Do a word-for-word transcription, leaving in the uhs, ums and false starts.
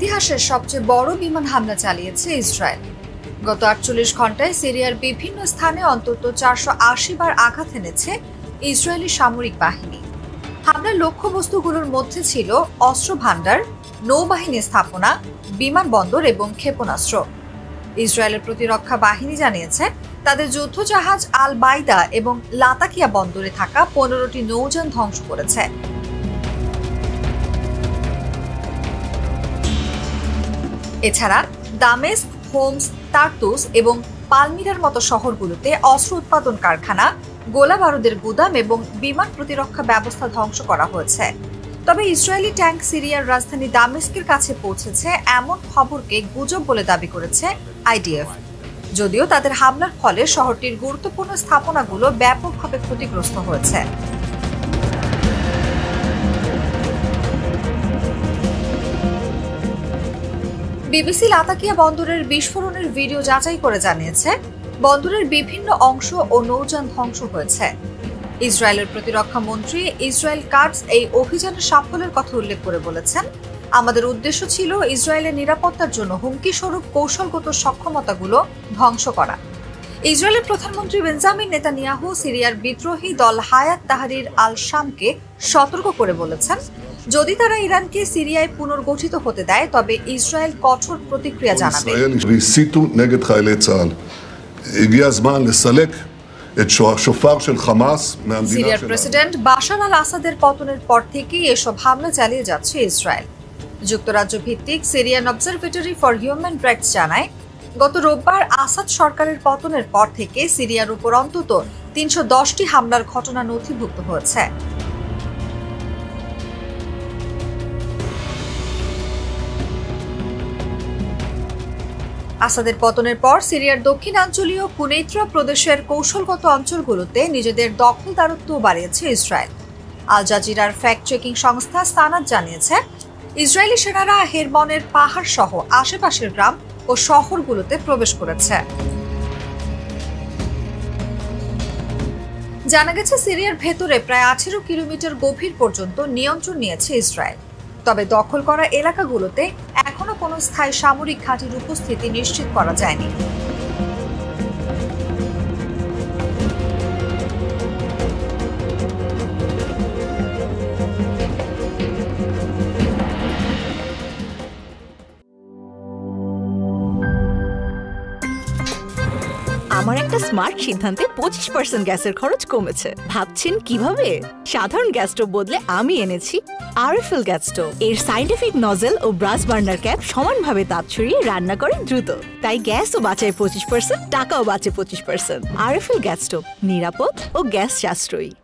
ইতিহাসের সবচেয়ে বড় বিমান হামলা চালিয়েছে ইসরায়েল। গত আটচল্লিশ ঘন্টায় সিরিয়ার বিভিন্ন স্থানে অন্তত চারশো আশি বার আঘাত এনেছে ইসরায়েলি সামরিক বাহিনী। হামলার লক্ষ্যবস্তুগুলোর মধ্যে ছিল অস্ত্র ভান্ডার, নৌবাহিনী স্থাপনা, বিমানবন্দর এবং ক্ষেপণাস্ত্র। ইসরায়েলের প্রতিরক্ষা বাহিনী জানিয়েছে তাদের যুদ্ধজাহাজ আল বাইদা এবং লাতাকিয়া বন্দরে থাকা পনেরোটি নৌযান ধ্বংস করেছে। এছাড়া দামেস্ক, হোমস, তার্তুস এবং পালমিরার মতো শহরগুলোতে অস্ত্র উৎপাদন কারখানা, গোলা বারুদের গুদাম এবং বিমান প্রতিরক্ষা ব্যবস্থা ধ্বংস করা হয়েছে। তবে ইসরায়েলি ট্যাঙ্ক সিরিয়ার রাজধানী দামেস্কের কাছে পৌঁছেছে এমন খবরকে গুজব বলে দাবি করেছে আইডিএফ। যদিও তাদের হামলার ফলে শহরটির গুরুত্বপূর্ণ স্থাপনাগুলো ব্যাপকভাবে ক্ষতিগ্রস্ত হয়েছে। বিবিসি লাতাকিয়া বন্দরের বিস্ফোরণের ভিডিও যাচাই করে জানিয়েছে বন্দরের বিভিন্ন অংশ ও নৌযান ধ্বংস হয়েছে। ইসরায়েলের প্রতিরক্ষা মন্ত্রী ইসরায়েল কাটজ এই অভিযানের সাফল্যের কথা উল্লেখ করে বলেছেন, আমাদের উদ্দেশ্য ছিল ইসরায়েলের নিরাপত্তার জন্য হুমকি স্বরূপ কৌশলগত সক্ষমতাগুলো ধ্বংস করা। ইসরায়েলের প্রধানমন্ত্রী বেঞ্জামিন নেতানিয়াহু সিরিয়ার বিদ্রোহী দল হায়াত তাহরির আল শামকে সতর্ক করে বলেছেন, যদি তারা ইরানকে সিরিয়ায় পুনর্গঠিত হতে দেয় তবে ইসরায়েল কঠোর প্রতিক্রিয়া জানাবে। সিরিয়ার প্রেসিডেন্ট বাশার আল আসাদের পতনের পর থেকেই এসব হামলা চালিয়ে যাচ্ছে ইসরায়েল। যুক্তরাজ্য ভিত্তিক Syrian observatory for human rights জানায়, গত রোববার আসাদ সরকারের পতনের পর থেকে সিরিয়ার উপর অন্তত তিনশো দশটি হামলার ঘটনা নথিভুক্ত হয়েছে। আসাদের পতনের পর সিরিয়ার দক্ষিণাঞ্চলীয় কুনেইত্রা প্রদেশের কৌশলগত অঞ্চলগুলোতে নিজেদের দখলদারত্ব বাড়িয়েছে ইসরায়েল। আল জাজিরার ফ্যাক্ট চেকিং সংস্থা সানাদ জানিয়েছে, ইসরায়েলি সেনারা হেরমনের পাহাড় সহ আশেপাশের গ্রাম ও শহরগুলোতে প্রবেশ করেছে। জানা গেছে সিরিয়ার ভেতরে প্রায় আঠেরো কিলোমিটার গভীর পর্যন্ত নিয়ন্ত্রণ নিয়েছে ইসরায়েল। তবে দখল করা এলাকাগুলোতে এখনো কোনো স্থায়ী সামরিক ঘাঁটির উপস্থিতি নিশ্চিত করা যায়নি। আমার একটা স্মার্ট সিদ্ধান্তে পঁচিশ পার্সেন্ট গ্যাসের খরচ কমেছে। ভাবছেন কিভাবে? সাধারণ গ্যাস স্টোভ বদলে আমি এনেছি আরএফএল গ্যাস স্টোভ। এর সাইন্টিফিক নজেল ও ব্রাস বার্নার ক্যাপ সমানভাবে তাপ ছড়িয়ে রান্না করে দ্রুত, তাই গ্যাসও বাঁচায় পঁচিশ পার্সেন্ট, টাকাও বাঁচে পঁচিশ পার্সেন্ট। আরএফএল গ্যাস স্টোভ নিরাপদ ও গ্যাস সাশ্রয়ী।